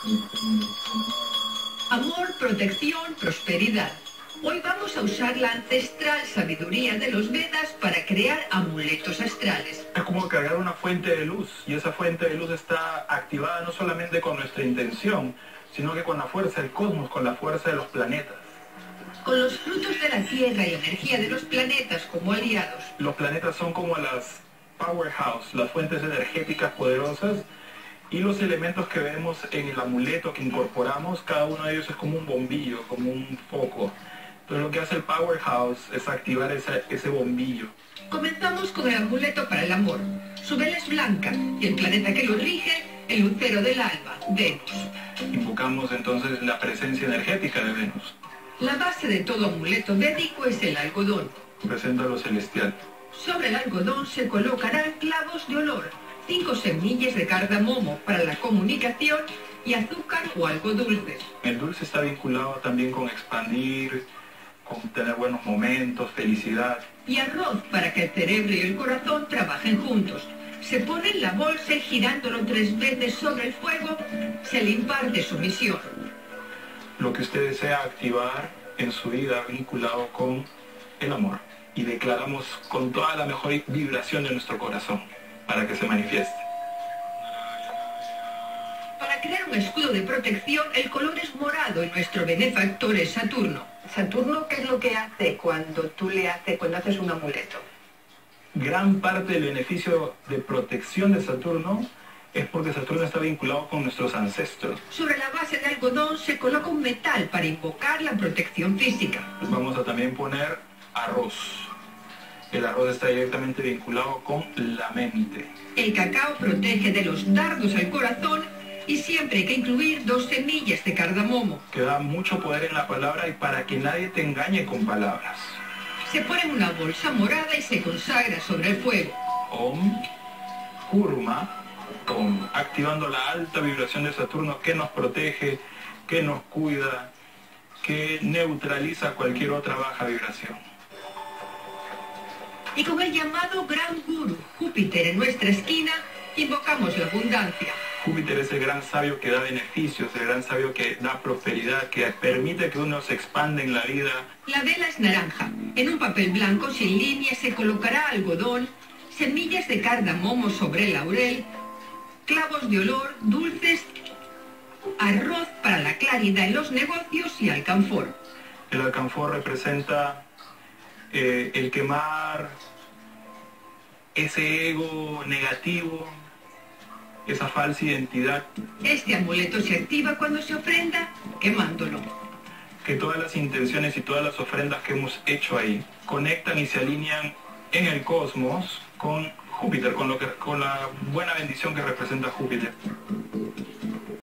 Amor, protección, prosperidad. Hoy vamos a usar la ancestral sabiduría de los Vedas para crear amuletos astrales. Es como cargar una fuente de luz, y esa fuente de luz está activada no solamente con nuestra intención, sino que con la fuerza del cosmos, con la fuerza de los planetas. Con los frutos de la Tierra y energía de los planetas como aliados. Los planetas son como las powerhouse, las fuentes energéticas poderosas, y los elementos que vemos en el amuleto que incorporamos, cada uno de ellos es como un bombillo, como un foco. Entonces lo que hace el powerhouse es activar ese bombillo. Comenzamos con el amuleto para el amor. Su vela es blanca y el planeta que lo rige, el lucero del alba, Venus. Invocamos entonces la presencia energética de Venus. La base de todo amuleto védico es el algodón. Presenta lo celestial. Sobre el algodón se colocarán clavos de olor, 5 semillas de cardamomo para la comunicación y azúcar o algo dulce. El dulce está vinculado también con expandir, con tener buenos momentos, felicidad. Y arroz para que el cerebro y el corazón trabajen juntos. Se pone en la bolsa y girándolo 3 veces sobre el fuego, se le imparte su misión. Lo que usted desea activar en su vida vinculado con el amor. Y declaramos con toda la mejor vibración de nuestro corazón para que se manifieste. Para crear un escudo de protección, el color es morado y nuestro benefactor es Saturno. Saturno, ¿qué es lo que hace cuando haces un amuleto? Gran parte del beneficio de protección de Saturno es porque Saturno está vinculado con nuestros ancestros. Sobre la base de algodón se coloca un metal para invocar la protección física. Vamos a también poner arroz. El arroz está directamente vinculado con la mente. El cacao protege de los dardos al corazón y siempre hay que incluir 2 semillas de cardamomo. Que da mucho poder en la palabra y para que nadie te engañe con palabras. Se pone en una bolsa morada y se consagra sobre el fuego. Om, Kurma, Om, activando la alta vibración de Saturno que nos protege, que nos cuida, que neutraliza cualquier otra baja vibración. Y con el llamado Gran Guru, Júpiter en nuestra esquina, invocamos la abundancia. Júpiter es el gran sabio que da beneficios, el gran sabio que da prosperidad, que permite que uno se expanda en la vida. La vela es naranja. En un papel blanco sin líneas se colocará algodón, semillas de cardamomo sobre el laurel, clavos de olor, dulces, arroz para la claridad en los negocios y alcanfor. El alcanfor representa el quemar ese ego negativo, esa falsa identidad. Este amuleto se activa cuando se ofrenda quemándolo. Que todas las intenciones y todas las ofrendas que hemos hecho ahí conectan y se alinean en el cosmos con Júpiter, con la buena bendición que representa Júpiter.